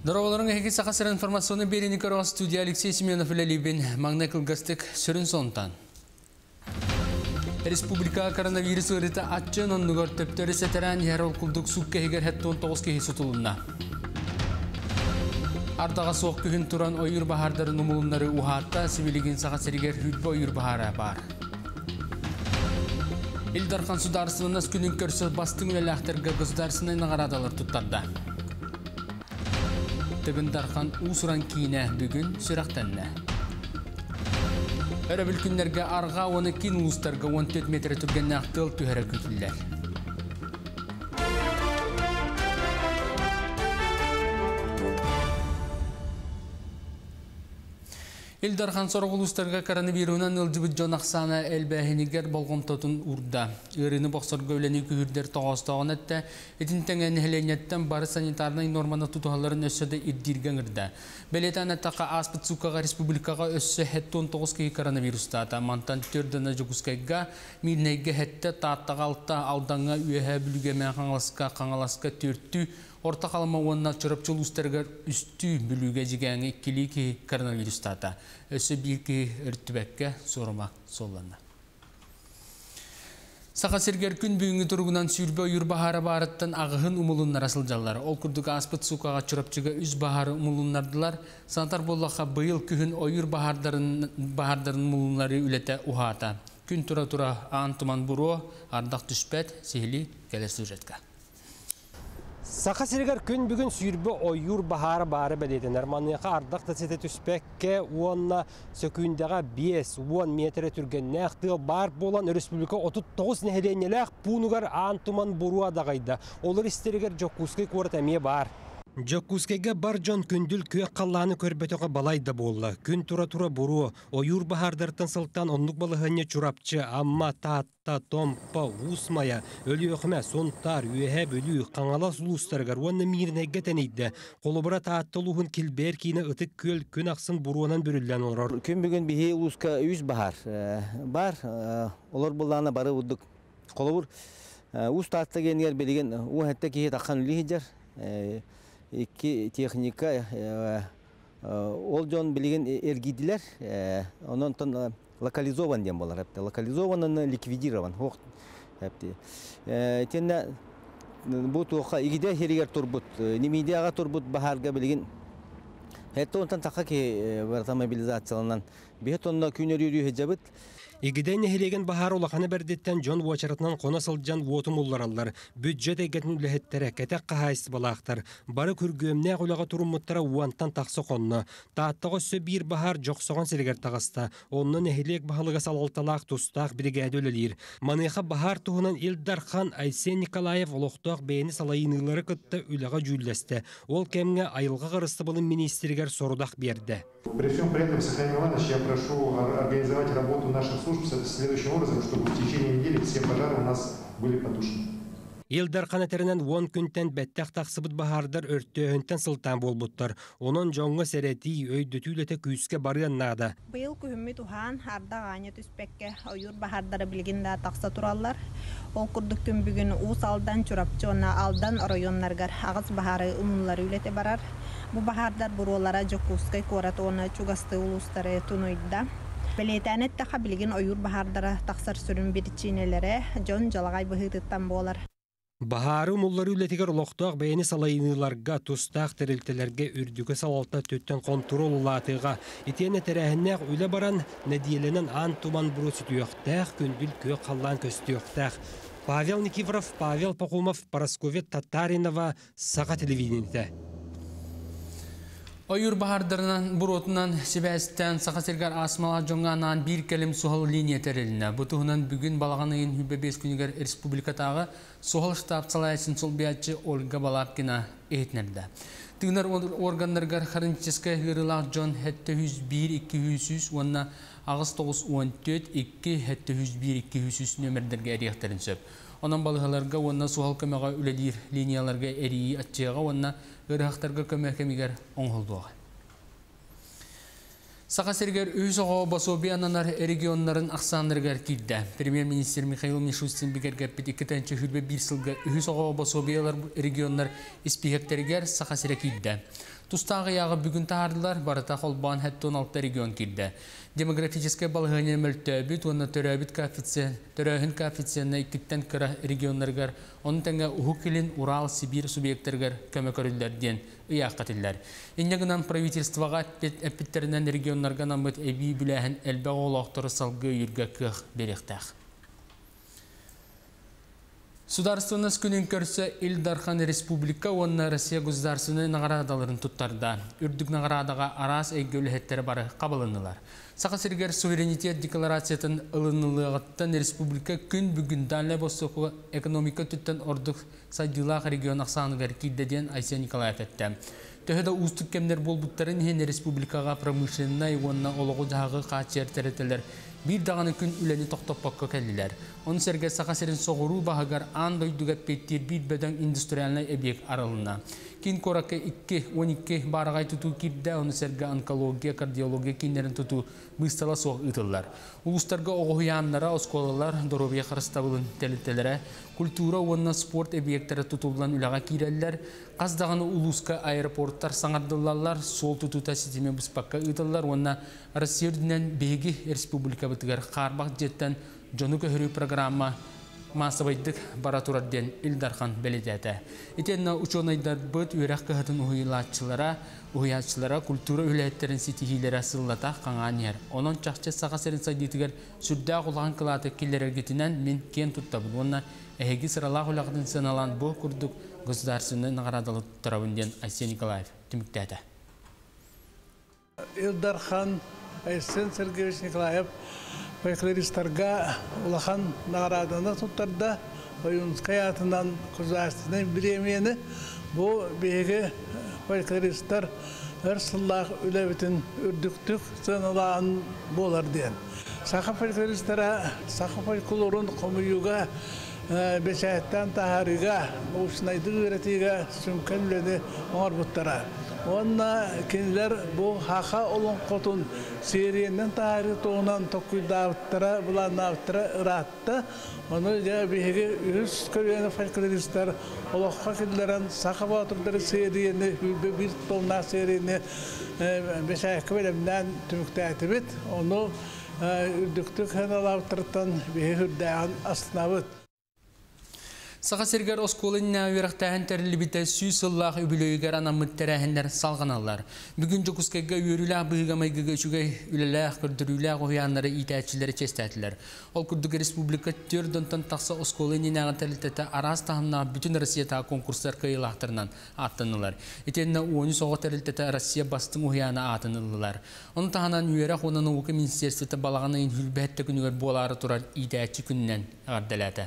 Дороголорың әйге сақасыр информационы берені көріға студия Алексей Семенов үлелейбен маңна кылгастык сүрін сонтан. Республика коронавирус ұрыты атчын оннығыр төптері сәтірән ер олқылдық сұқ кәйгер әтті 19 кәйі сұтылынна. Ардаға соқ күхін тұран ойыр бағардарын ұмылынлары ұхатта сивилеген сақасыргер хүлбі ойыр бағара бар. Илдархан сударсынынас күнін көрсі бастың үлеләқтіргі ғыздарсынай нағарадалар тұттарда. Тыгындархан усуран кийіне бүгін сүрақтанна. Өрі бүлкіндерге арға оны кин ұлыстарға 14 метр түрген ақтыл түхәрі күтілдер. Илдархан сорғы ұлыстарға коронавирунан ылжыбыт жон ақсаны әлбәхінігер болғымтатын ұрда. Үріні боқсырға өлені күхірдер тоғыстағын әтті, етінтен әнігіленеттен бары санитарның норманы тұтуғаларын өссөді иддирген ұрда. Бәлетен әттіға аспыт суқаға республикаға өссі әтті 19 кей коронавирустата. Мантан түрдіні жүгіскайға, милнайға әтті таттыға алтта алдаңа үйәе бүліге мән қаңаласқа түртті. Орта қалыма онына чырапчыл ұстарға үсті бүліге жегәңі келі кей коронавирустата. Өсі бір кей үрттібәкке сорыма солланна. Сақасыргер күн бүгінгі тұрғынан сүрбе үйір бағары барыттан ағығын ұмылынлар асылжалар. Ол күрдігі аспыт суқаға чырапчыға үз бағары ұмылынлардылар. Санатар боллаға бұйыл күхін ойыр бағардарын ұмылынлары үлеті ұхата. Күн тұра-тұра антыман бұруы, ардақ түспәт, сейлі кәлер сюжетка. Сақасыргер күн бүгін сүйірбі ойыр бағары бары бәдетін. Арманныяқа ардақ тәсеті түспәкке уонна сөкүйіндіға 5-10 метрі түргенне ақтығы бар болан республика 39 нәхеленеләқ пұнығар антыман бұру адағайды. Олар істерігер жоққұсқы көріт әме бар. Жоккускеге бар жон күнділ көк қалланы көрбетіға балайда болла. Күн тура-тура бұру, ойыр бағардартын сылттан онлық балығыне чурапчы, амма татта, томпа, усмая, өлі өқіме, сонтар, үйәб, өлі, қаңала сұлыстарғар, оны мейірнеге тәнейді. Қолыбыра таатты лұғын келбер кейіні ұтық көл күн ақсын бұруынан бүрілден орар. Күн бүгін бейе ұлысқа үз бағар бар, олар бұлдағына бары ұддық. Қолыбыр ұз таатты кенігер белеген, о әтті кейет аққан үлі хеджар. Iki техника ол жон билеген эргидилер, онон тон локализован дем болар. Локализован, он ликвидирован. Тенне бу тоқа игиде херигер турбут, немидияга турбут бахарга билеген. Хетто онтан тақа ке мобилизацияланан. Бехетонна күнер юрю хеджабыт. Игиден нехилеген бахар улаханы бердеттен жон уачаратынан қона сылжан уотум улларалар. Бюджет егетін үліхеттері кәтек қағайсы балақтар. Бары күргөмне ғулаға туруммуттара уантан тақсы қонны. Тааттығы сө бір бахар жоқсоған селегер тағыста. Онны нехилек бахалыға салалталақ тұстақ бригады өлелер. Маныға бахар туғынан Илдархан Айсен Николаев олықтақ бәйіні салайынылары күтті үліға жүллесті. Ол кәмге айылға ғырысты болын министрігер сорудақ берді. При всем при этом, Сахарин Иванович, я прошу организовать работу наших служб следующим образом, чтобы в течение недели все пожары у нас были потушены. Илдархан әтерінен 10 күнтен бәттәқ тақсыбыт бахардар өрттөһінтен сылтан болбуттар. Onun жоңғы сәреті өйдөтүйлеті күйіске барыян нағда. Бұйыл күхімі тухан ардақ аңет үспәкке ойыр бахардары білгенде тақса туралар. Ол күрдік күн бүгін уыс алдан чурапчы ona алдан районларгар ағыз бахары ұмынлары үлеті барар. Бұ бахардар бұролара жоққускай корат оны чугасты ұлыстары тұнойда. Білетәнет тақа білген ойыр бахардары тақсар сүрін бірчинелері жон жалағай бұхытыттан болар. Бахары мұллары үлетігер ұлықтақ бәйіні салайыныларға, тұстақ тәрілтілерге үрдігі салалта төттен контрол ұлатыға. Етені тәрәхіннәқ үлі баран нәдиеленен антуман бұру сүтіоқтақ, күнділ көк қаллан көстіоқтақ. Павел Никифоров, Павел Пахумов, Парасковет Татаринова, Саға телевидениеті. Ойыр бағардарынан бұротынан себәстен Сақасыргар асмала жоңғанан бір кәлім соғыл линия тәреліне. Бұтығынан бүгін балаған үйін хүбе 5 күнігер республикатағы соғыл штаб салайсын сол биятчы Ольга Балапкина ейтнерді. Тығынар органдарғар қарынческе ғырылақ жон 701-200, онына ағыз 914-2-701-200 нөмірдерге әрияқтарын сөп. Онан балығаларға онына соғыл көмеға үлелер линияларға әрейі атчыға, онына ғырықтарға көмекемегер оңғылдуға. Сақасыргер өз оғы басоби ананар регионларын ақсандырғар кейді. Премьер-министр Михаил Мишустин бігергәппет 2-ші хүрбе 1 сылға өз оғы басобиялар регионлар іспихектерігер Сақасыры кейді. Тустағы яғы бүгін тағардылар барыта қолбан 16 регион кирді. Демографическая балғанен мөлтөбіт, оны төрәхін коэффициентна 2-тен кіра регионларғар, оның тәңі Ухукилин, Урал, Сибир субъекттергар көмі көрілдерден ұяқ қатылдар. Иннегінен правительствоға әппеттерінен регионларға намыт әбей бүләхін әлбәғ олақтыры салғы үйіргі көх беректәқ. Сударственность күнін көрсі Илдархан Республика, онына Россия государственный нағарадаларын тұттарда. Үрдік нағарадаға арас әйгөлі бары қабылынылар. Сақасыргер суверенитет декларациятын ылынылығыттан республика күн бүгін дәлі босықы экономика түттен ордық Садилақ регион ақсанығар кейдеден Айсия Николаев әтті. Төхеді ұстық кемдер болбуттарын хен республикаға промышленна онына олығы жағы қачер тәретелер bir dağını gün üleni toktopakka kelliler. Onun serge Saqasirin soğuru bahıgar an doydugat pettir bir beden endüstriyalına ebiyek aralına. Kin koraka 12 baragay tutu kirde onu serge onkologiya, kardiyologiya kinlerin tutu bыстала soğuk ıtıllar. Uluslarga oğuyanlara, oskolalar, dorobiya qarıstabılın telitelere, kultura onunla sport ebiyektere tutulan ülağa kireller, qazdağını uluska aeroportlar sanardıllarlar, sol tututa sistemi bıspakka ıtıllar, onunla Россияден беги республика бытыгар қарбақ жеттен жону көхірі программа масабайдық баратураден Илдархан беледеті. Етенна ученайдар бұд үйрақ көхетін ұйатшылара культура үләеттерін сетихилері сыллата қаңған ер. Onun чақчы сағасерін сайдетігер сүрді құлған қылаты келерергетінен мен кен тұттабын. Онна әйгі сыралақ ұлағдың сыналан бұл күрдік государственный нағарадалы тұрауынден Айсия Николаев түміктәді. Илдархан Айсен Сергеевич Николаев фольклористарға улахан нағараданы тұттарда ойынскай атынан государственный премияны бұл беге фольклористар әрсыллақ үләбетін үрдіктік сыналағын болар ден. Сақы фольклористара, сақы фольклорын қомыюға бешәттен тахариға, ұшынайды өретіға сүмкін үләді оңар бұттара. Онна кенлер бұл хақа олон қотын сериеннен тахари тоғынан тоқуйдавыттара, бұланавыттара ұратты. Оны бейге үз көрені фольклористар олыққа кенлерін сақы батырдары сериені, бір тоғына сериені бешәкі бөлімден түмікті әтібет. Оны үрдіктік хәналавыттырттан бейге үрдәғын астынавыт. Сақасыргар осколынна үйрақтағын тәрілібіті сүйсыллақ үбілөйгер анамыт тәрәхіндер салғаналар. Бүгін жүкіскеге үйріләқ бұйғамайгіге үшіге үліләқ күрдіріләқ ойянлары итәтшілері честәтілер. Ол күрдігі республика түрдінтін тақса осколыннағы тәрілтеті арас тағымна бүтін Россиятағы конкурстар қайылақтырынан аттынылар. Етеніне 10 соғы тәрілтеті Россия бастың ойяна аттынылылар. Оны тағынан үйрәқ онын оқы министерсеті балағаны үлбәтті күнігер болары тұрар итәтші күнінен ағардалады.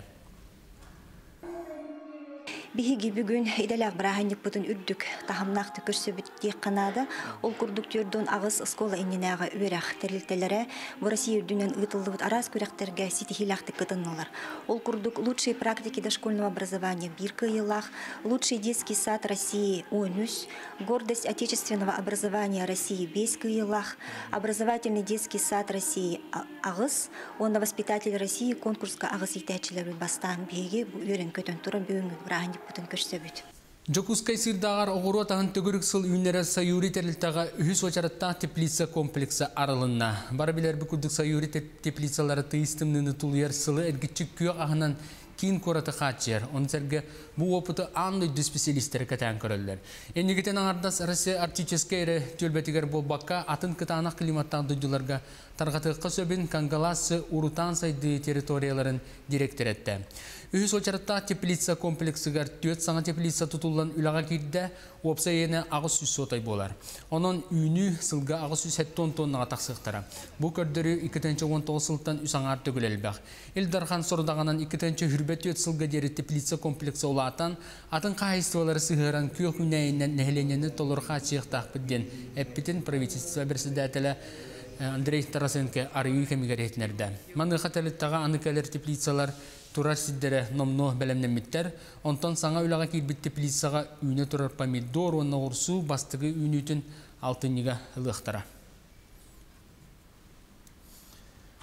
Биһиги бүгүн иделек браханник бутун үрдүк тахамнакты көрсөбүттү канада ол курдуктөрдөн агыс скола инненага үрэх терилтелере в России үрдүнөн ытылдыбыт арас күректерге ситихилахты кытыннылар. Ол курдук лучшие практики дошкольного образования бир кыйылах, лучший детский сад России ОНУС, гордость отечественного образования России бес кыйылах, образовательный детский сад России агыс, онна воспитатель России конкурска агыс итәчилер бастан биги үрен көтөн тура бүгүн браханник бүтін көрсөбүт. Жокускай сырдағар оғыру атағын төгірік сыл үйінері сайури тәрілтіға үхіс очаратта теплица комплексі арылынна. Бары білер бүкілдік сайури теплицалары тыйыстымныны тұлыяр сылы әргітчік күйі ағынан кейін көраты қатшер. Оның сәрге бұл опыты аңдойды специалистері кәтән көрілдер. Енігітен аңардас Россия артическай әрі төлбәтігер бол баққа атын кітанақ климаттан дойдыларға тарғатыққа сөбін Кангаласы Урутан сайды территорияларын директор етті. Үхіс очаратта теплица комплексігер 4 саңа теплица тұтылған үлаға керді, опса ені ағыз сүз сотай болар. Оның үйіні сылға ағыз сүз 7 тоннаға тақсықтыра. Бұл көрдірі 2-19 сылттан үсаңар төгіл әлбәқ. Илдархан сұрдағанан 2-19 хүрбет 4 сылға дері теплица комплексі олатан, атын қайыстывалары сығыран күйек үнәйінен нәхіленені толырға чиықтақ бідден әппетін правительство бірсідәтілі Андрей Тарасенко арыйы кәмігер етінерді. Маңғы қаталыттаға аныкәлер теплицалар турар сиддері номно бәлемнеметтер, онтан саңа үлаға келбет теплицаға үйіне турар помидор, онна орсу бастығы үйінетін алтыныға ылықтара.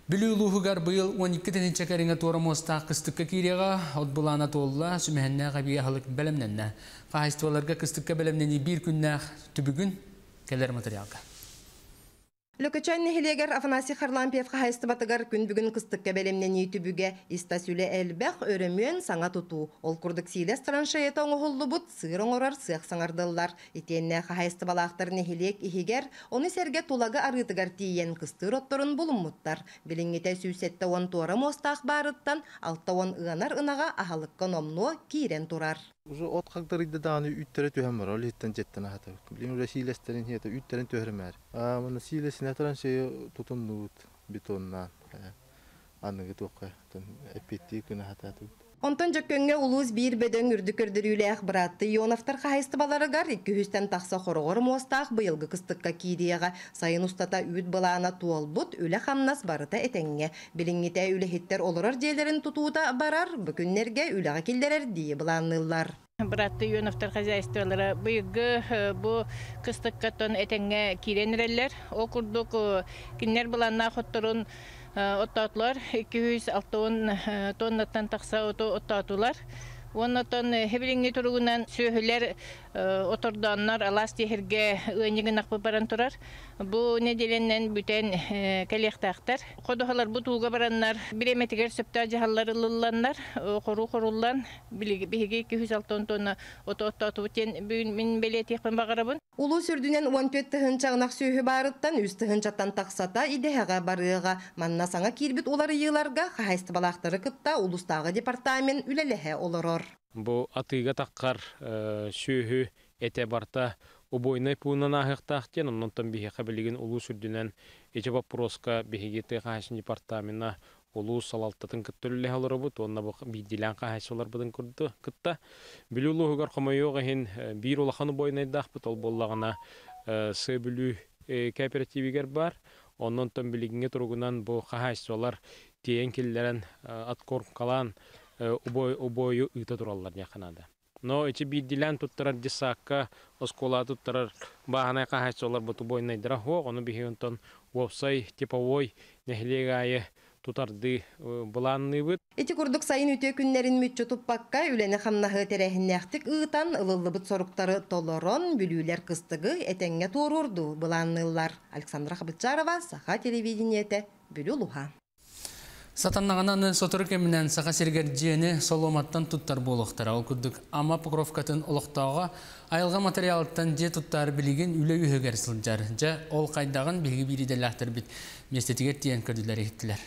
Білуылуғығар бұйыл 12-тенінші кәріңі туары мостақ қыстыққа кереға отбылана толла сүмәхінна қабия халық бәлемненна. Қағайстываларға қыстыққа бәлемнені бір күннәқ түбігін кәлер материалға. Лөкөчән нехилегер Афанасий Харлампиев қағайсты батығар күн бүгін қыстыққа бәлемнені түбіге истасүлі әлбәқ өрімен саңа тұту. Ол күрдік сейлес траншайеті оңғылы бұд сығыр оңырар сыяқ саңардылар. Етенне қағайсты балақтар нехилек ихигер, оны сәрге тулагы арытығар тиен қыстыр отторын бұлыммыттар. Біліңгете сүйсетті он туары мостақ барыттан, алтта он ұғанар ұнаға ағалыққа номно кейрен тұрар. Уже от қағдарыйды дағаны үттері түйем бар, ол еттен жеттен ағата. Білім уже силестерін хеті үттерін түйерімер. Мұны силесіне траншайы тұтынуыт бетоннан. Анығы тоққа әпетті күні ағата. Онтон жөккөнге улуыз бир бөдөң үрдүкөрдүрүлээх быратты Ионовтар қайысты баларыгар 200-тен тақса хорогор мостақ бұйылғы кыстыққа кириеға сайын устата үйт балаана туолбут үлі хамнас барыта этеңге. Билиңите үлі хиттер олорар жээлерин тутуута барар, бүкүннерге үліға келдерер дии баланылар. Быратты Ионовтар хозяйстволары бұйылғы бұ кыстыққаттан этеңге киренерелер. О курдук кинер баланна хотторун оттатылар 260 тоннаттан тақса оттатылар. Оннаттан хебилинги туругунан сөйхілер оторданнар алас техерге өйнеген ақпы баран тұрар. Бұ неделеннен бүтен кәлектақтар. Қодуғалар бұ туға бараннар биреметігер сөпті ажығалары лылланнар. Қору-қорулан бігі 260 тонна оттату бүтен мен белет еқпен бағарабын. Улу сүрдінен 14 тұхынчағынақ сөйхі барыттан үз тұхынчаттан тақсата идеяға барыға. Манна саңа кирбит олары йыларға қағайсты балақтары кытта улустағы департамент үлелеhe олорор. Бу атыга таққар сөйхі эте барта обойнай пуынан ағықтақтен, оннан бихе қабілеген улу сүрдінен ече вопроска бихегеті қағайсын департаментна улу салалтатын күттілі алыры бұд, онна бұл бидилан қағайсылар бұдың күрді күтті. Білі улуғығар қомайоға хен бір олақаны бойнайдақ бұд, ол боллағына сы білі кооперативігер бар. Оннан білігінге тұрғынан бұл қағайсылар тейен келдерін аткор қалан обойы ұйта тұралар яқынады. Но эти бидилан туттарар дисакка оскола туттарар бағанай қағайсылар бұты бойнайдыра хоқ, оны бігеонтон уопсай типовой нехлегайы тутарды буланны бит. Эти курдук сайын үтө күннерин мүтчө туппакка үлени хамнахы терехиннехтик ыытан ылылы бут соруктары толорон бүлүүлер кыстыгы этеңге туурурду буланнылар. Александра Хабытчарова, Саха телевидениете, Бүлүлуха. Сатаннағананы сотыры кемінен сақа сергерджені соломаттан туттар болуқтар. Ол күрдік ама покровкатын олықтауға айылға материалыттан же туттар білеген үлі үйігер сылджар. Жа ол қайдағын білгі біріделяқтыр бит. Местетігер тиен көрділер еттілер.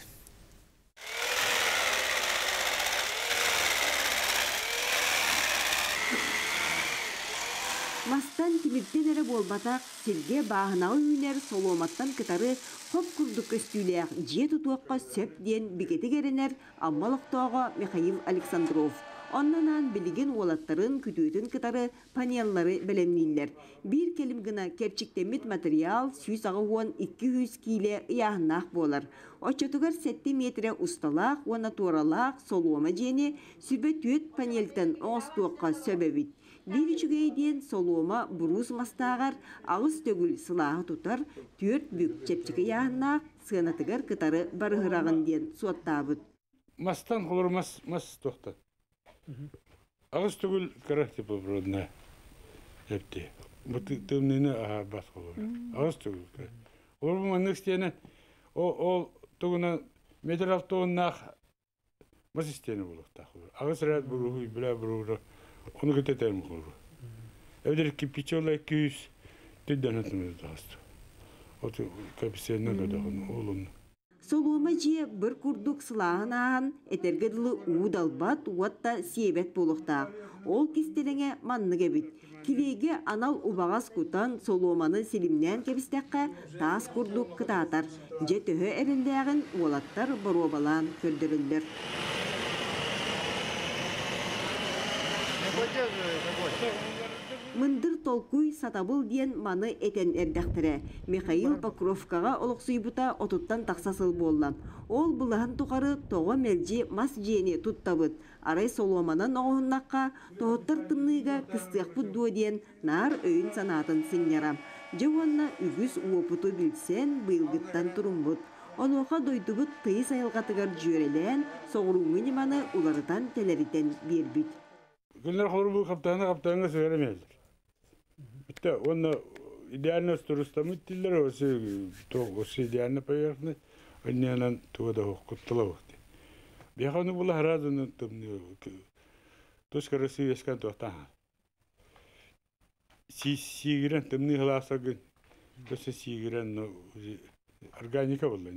Мастан тимиртен әрі болбатақ, сірге бағынағы үйнер соломаттан кітары қоп күрдік өстүйлер же тұтуаққа сөп ден бігеті керенер аммалықтауға Михаил Александров. Оннанан білген олаттарын күтуетін кітары панеллары бәлемнейлер. Bir келім гына керчіктемет материал 100-200 киле яғынақ болар. Очетугар 7 метре ұсталақ, оны туралақ, солуама жені сүрбе түйет панелтен оңыстуаққа сөбәбіт. Bir üçügeyden soluma buruz mastağar, ağız tөгül sılahı tutar, tört büyük çepçiki yağınaq, sığınatıgar kıtarı barıhırağın den suattabıt. Mastan olur mas toxta. Ağız tөгül karak tipi burodna hepti. Bu tümneni bas olur. Ağız tөгül karak. Olur bu manlık isteyene o tөгüna metal avtoğunaq mas isteyene buluqtaq. Ağız rahat buruğu, bila buruğu. Onu götürelim olur. Evde kipiçola 200 tüden atımızda hasta. O kapısına kadar oğlum. Solumacı bir kurduk silahın ağın, etergedili uğdalbat, uatta siyebet buluqtaq. Ol kistelene manlı gebit. Kilege anal ubağaz kutan solumanı silimnen kebistekka taas kurduk kıtatar. Jetöhö erindeğin ualattar barobalan kördürüller. Мындыр толкуй сатабыл диен маны этен эрдәхтіре. Михаил Покровкаға олықсуйбута отуттан тақсасыл боллан. Ол бұлағын туқары тоғы мелжи мас жені туттабыт. Арай соломанан оғыннаққа тоғыттар тымныйға кыстықпы дуа диен нар өйін санатын сыңнярам. Жауанна үгіз уопуту білсен бұйылгыттан тұрымбыт. Онуға дойдубут тыйы сайылғатыгар жүйерелен, соғыруңы неманы уларытан телеритен бербіт. Күнлер қолыр бұл қаптағына сөйлемелдер. Бітті, оны идеально стұрыстамыд дейлер, осы идеально поверхны, оннянан туғада құттыла өқті. Бияқаны бұл харазыны тұшқары сүйескен тоқтаған. Сигирен, тымны ғыласағын, осы сигирен органика болды.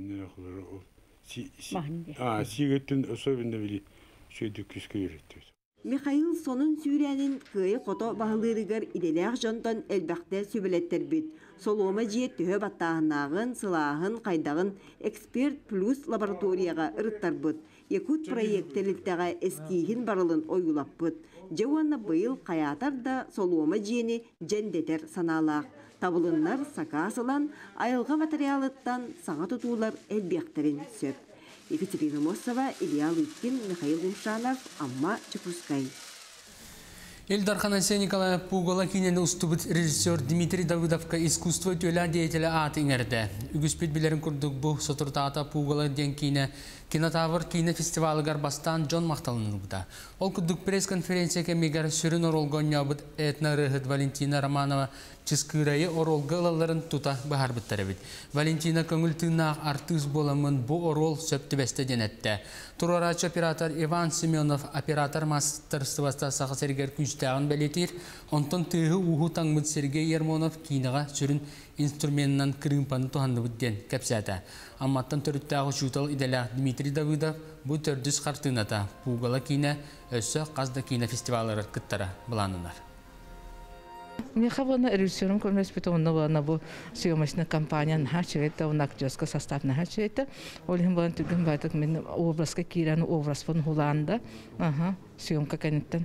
Сигеттін особенно били сөйді күскі үйретті. Михаил сонун сүйрәнин кыйы қото бағылырыгар иделяқ жонтон әлбәқті сөбелеттер бит. Солома жие төхі баттағынағын, сылағын, қайдағын эксперт плюс лабораторияға ұрыттар бұд. Якут проекттелілтіға эскейін барылын ойылап бұд. Жауанна бұйыл қаятар да солома жиені жәндетер саналақ. Табылынлар сақасылан, айылға материалыттан саңа тұтулар әлбәқтерін сөп. Екатерина Мосова, Илья Лыткин, Михаил Гумшанов, Амма Чепускай. Эльдар Ханасия Николай Пугала кинені устубыт режиссер Дмитрий Давыдовка искусство төля деятеля аты иңерді. Үгіспет білерін күрдік бұл сотыртата Пугала ден кине кинотавр кине фестивалыгар бастан Джон Мақталының бұда. Ол күрдік пресс-конференция кемегер сүрін оролғын ябыт этна рыхыт Валентина Романова чыскырайы оролғы алаларын тута бағар бұттары бит. Валентина көңіл тыңнақ артыз боламын бұл орол сөпті бәсті денетті. Турарач оператор Иван Семенов оператор мастерствоста сақы сәргер күнштағын бәлетер. Онтон тығы ұғы таңмыд Сергей Ермонов кейінаға сүрін инструментынан кірімпаны туғанды бұдден кәпсәті. Амматтан түріттағы жутал иделя Дмитрий Давыдов бұл түрдіс қартыната Пугала кейіне өссі қазда кейіне фестивалары күттара бұланынар. Мне хавана режиссером конвеспитована бу съемочная компания началета, он актерский состав началета. Олим бан туган байтак мен образка киран образ фон Холланда. Ага, съемка конечно.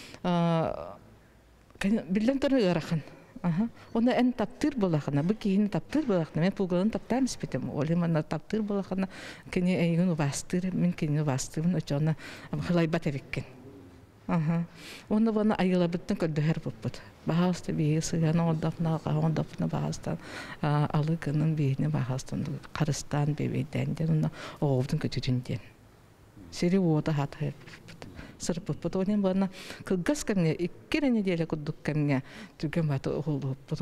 Билен тары рахан. Ага. Он эн таптыр балахана, бу кийин таптыр балахана. Мен пугалын таптам спитем. Олим ана таптыр балахана. Кене эйгүн вастыр, мен кене вастырын очона хылай батевиккен. Ага. Он вона айыла биттен көддөхөр буппут. Бахасты бейесі ғана ондапна бахастан алығының бейіне бахастан қарыстан бейбейден оғылдың көтүтінден. Сері ода хаты сырып бұппут. Онен бағына кылгас кәмне, иккері неделі күддік кәмне түген баты оғылды бұппут.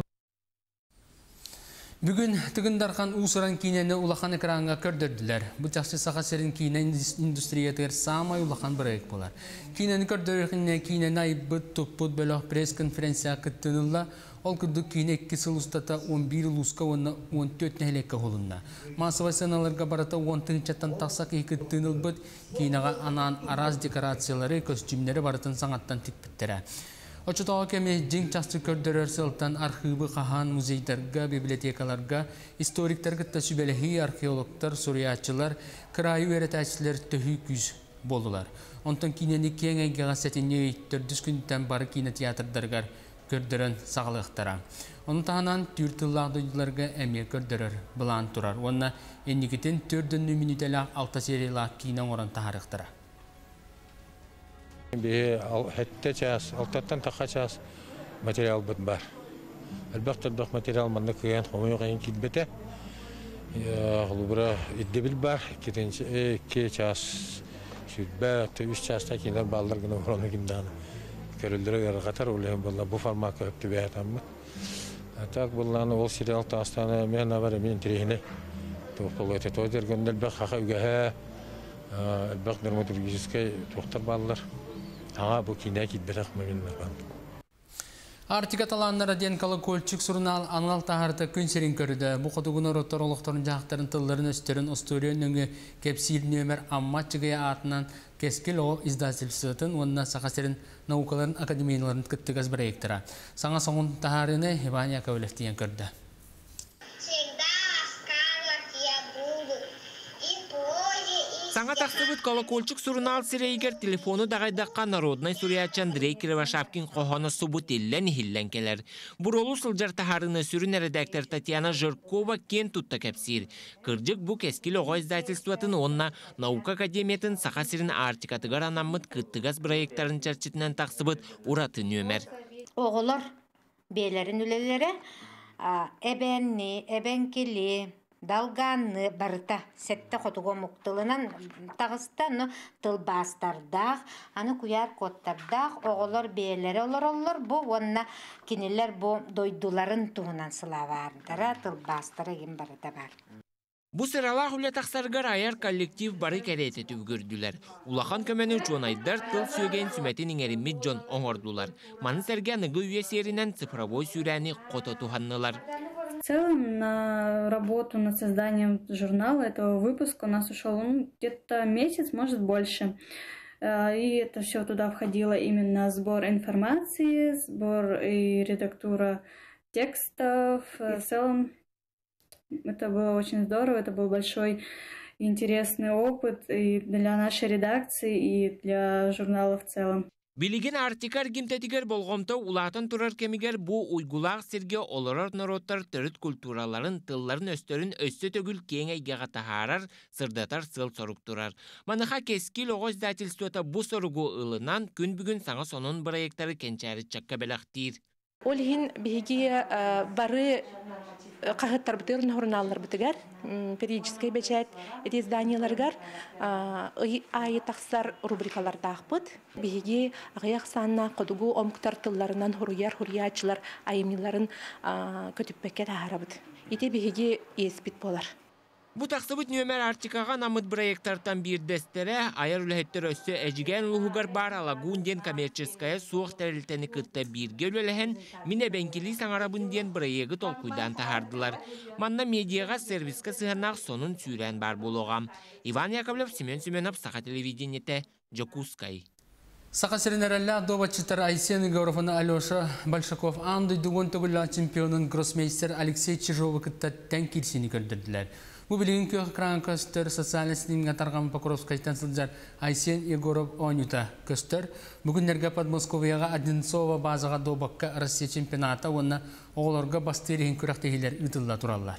Бүгін түгіндархан ұсыран кейнені улахан экранға көрдірділер. Бұл жақсы саға серін кейнен индустриятығыр самай улахан бірайық болар. Кейнені көрдіріқіне кейнені айбыт тұппыт бөліқ пресс-конференция күттінілі, ол күрдік кейне 2 сыл ұстата 11 ұлысқа 14 нәхелекке қолынна. Масывай сыналарға барата 10 чаттан тақсақ екіттініл бұд, кейнеға анан араз декорациялары, костюмнері баратын саңаттан тікпіттері. Очутаға кеме жең часты көрдірер сылтан архивы қахан музейдерға, библиотекаларға, историктергітті сүбеліхи археологтар, суриятчылар, крайы өретәчілер төхі күз болдылар. Онтан кейнені кен әйгеға сәтіне өйттір дүскүнден бары кейні театрдарғар көрдірін сағылықтара. Оның тағынан түртіллағдыдыларға әме көрдірер бұлан тұрар. Онына еннекетін 4 минутелі 6 сериялақ кейнен оран тағарықтара. Хәтті час, алтаттан таққа час материал бұд бар. Әлбәқтірдіқ материал манны күйен қомайы қайын кетбеті. Құлыбыра иддебіл бар, 2 час сүйтбәқ, 3 часта кейлер балдар күні бұраны кемдағаны. Көрілдірі ғатар олайын болла бұл формақа өпті бәйтамын. Так болланы ол сериал тастаны мен абар мен терейіне тоқтол өте тойдер гөндел бәқ қақа үгәһә әлбәқ драматургическай тоқтар балдар. Аға бұл кейіне кетберақ мәмінна бан. Артика таланнара ден колокольчик сурнал аңал тағарда күн серин көрді. Бұл қодығын ороттар олықтарын жақтарын тылларын өстерін осториян өңі кепсил нөмір амматчығыя атынан кескел о издательствотын, онына сақасерін наукаларын академияларын күттігіз бір ектіра. Саңа соңын тағарыны Ивания Кәулефтеген көрді. Саңа тақсыбыт колокольчик сурунал сирейгер телефону дағайдаққа народнай суриячан Андрей Кривошапкин қоғаны субут иллен хиллен келер. Буролу сылжар тахарыны сүрін редактор Татьяна Жиркова кен тутта кәпсир. Кыржык бұ кескил оғай издательстватын онна наука академиятын сақасырын артикатыгар анаммыт кыттыгас проекттарын чарчытынан тақсыбыт уратын өмер. Оғылар бейлерін үлелері әбәнні, әбәнкелі, далганны барыта сетте хотуго муктылынан тагыста но тылбастардах аны куяр коттардах оголор бээлери олор бу онна кинилер бу дойдуларын туунан сылавардара тылбастары ким барыта бар. Бу сырала хүле тақсаргар аяр коллектив бары кәреті түгірділер. Улахан көмені жонайдар тыл сүйген сүметін иңеріммет жон оңордулар. Маны сәрге ныгы үйесерінен цифровой сүрәні қота туханнылар. В целом на работу над созданием журнала, этого выпуска у нас ушел где-то месяц, может больше. И это все туда входило именно сбор информации, сбор и редактура текстов. В целом это было очень здорово, это был большой интересный опыт и для нашей редакции, и для журнала в целом. Билиген артикар гимтетигер болгомто улатын турар кемигер бу уйгулак сирге олорор народтар төрүт культураларын тылларын өстөрүн өстө төгүл кеңейге гатахарар сырдатар сыл соруктурар. Маныха кескил ого издательствота бу соругу ылынан күн бүгүн саңа сонун проекттары кенчари чакка белактир. Олхин биги бары кахыттар бутырын журналлар бутыгар периодический печать эти изданияларгар айы таксар рубрикалар тахпыт биги агыяк санна кодугу омктар тылларынан хуруячылар айымныларын көтүппекке таарабыт ити биги эспит болар. Бу тақсыбыт нөмер артикаға намыт проекттартан bir дестере аяр үләхеттер өсі әжіген ұлығығар бар алагун ден коммерческая суық тәрілтені күтті бірге өлеліхен мине бәнкелі саңарабын ден проекті толкуйдан тахардылар. Манна медиаға сервиске сығанақ сонын сүйрен бар болуғам. Иван Яковлев, Семен Семенов, Сақа телевидениеті, Джокускай. Сақа сиренерелле добатчытар Айсен Егоровна Алеша Большаков анды дугон төгілі чемпионын гроссмейстер Алексей Чижовы күттәттен кирсini көрдірділер. Бу билигин көк кран көстер социалистин гатарган Покровскайдан сылжар Айсен Егоров онюта көстер. Бүгүннерге Подмосковияга Одинцова базага добакка Россия чемпионата онна оголорга бастырыгын күрәктегилер үтүлла тураллар.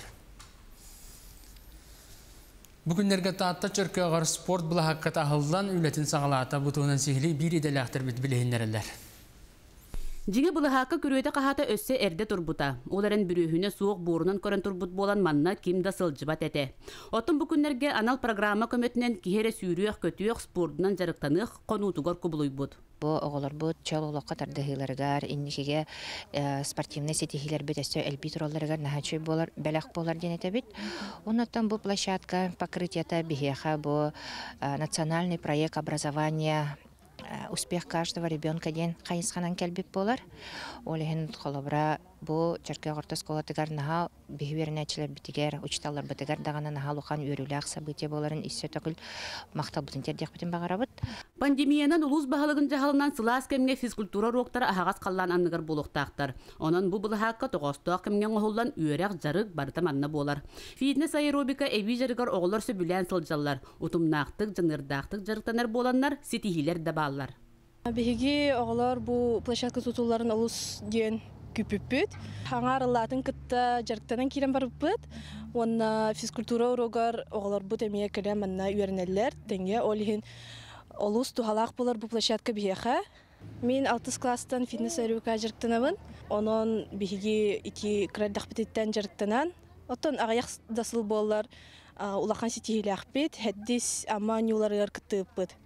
Бүгүннерге таатта чөркөгөр спорт булахакката ахылдан үлетин сагалата бутунан сихли бир иделактер бит билегиннерлер. Жиге булахакка күрөйте кахата өссө эрде турбута. Оларын бүрүһүнө суук буурунан көрөн турбут болан манна кимда сылжыбат эте. Оттон бу күннерге анал программа көмөтүнөн киһере сүүрүөх көтүөх спортунан жарыктанык конуутугар кубулуйбут. Бу оголорбут чалуулакка тардыгыларгар инникиге спортивный сетихилер бетесө элбитролларгар нахачой болар белак болар денете бит. Оннан бу площадка покрытията бихеха бу национальный проект образования успех каждого ребенка ден кайысханан келбип болар. Олехин холобра бу Черкегорта сколатыгар наха бихвернечилер битигер, учталар битигер дагана наха лухан үрүлак события боларын иссө төкүл мактал бутентер декбитин багарабыт. Пандемиянан улус баһалыгын жаһалынан сылаас кемге физкультура уроктары ахагас каллан анныгар булуктактар. Онон бу булахакка тогостоо кемге оголлан үйрәк жарык барыта манна болар. Фитнес аэробика эби жарыгар оголор сөбүлән сылжаллар. Утумнактык, жынырдактык жарыктанар боланнар, ситихилер да баллар. Биги оголор бу площадка тутуларын улус ден күпүппүт. Хаңарылатын кытта жарыктанан кирен барыппыт. Онна физкультура урогар оголор бу темие келе манна үйренелер. Тенге олихин олус тухалак болар бу площадка бияха. Мен 6 класстан фитнес аэробика жарыктанабын. Онон биги 2 креддахпитеттен жарыктанан. Оттон агаяк дасыл болар. Улахан ситихилахпит, хеддис аманюларыгар кыттыппыт.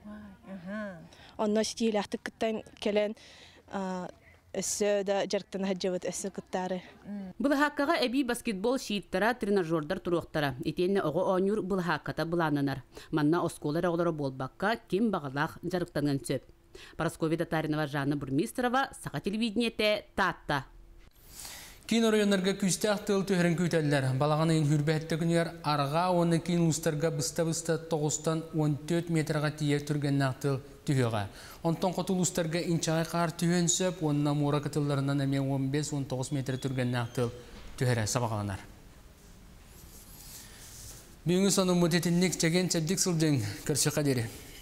Онно ситихилахтык кыттан келен өссө да жарыктан хаджабыт өссө кыттары. Булахаккага эби баскетбол шииттара тренажердар туруктара. Итенне ого онюр булахакката булананар. Манна осколар оголоро болбакка ким багалах жарыктанган сөп. Парасковия Татаринова, Жанна Бурмистрова, Сақа телевидениете, Татта. Кино районlarga күстәк тыл төһрен күтәлләр. Балаганы хүрбәттә күнәр арга оны кин устарга быста-быста 9-тан 14 метрга тиер түргән нактыл төһөгә. Онтон котул устарга инчай кар төһенсәп, онна мора кытылларынан 15-19 метр түргән нактыл төһәрә сабагаланар. Бүгүн соны мөтетинник чеген чәбдик сылдың көрсө кадере.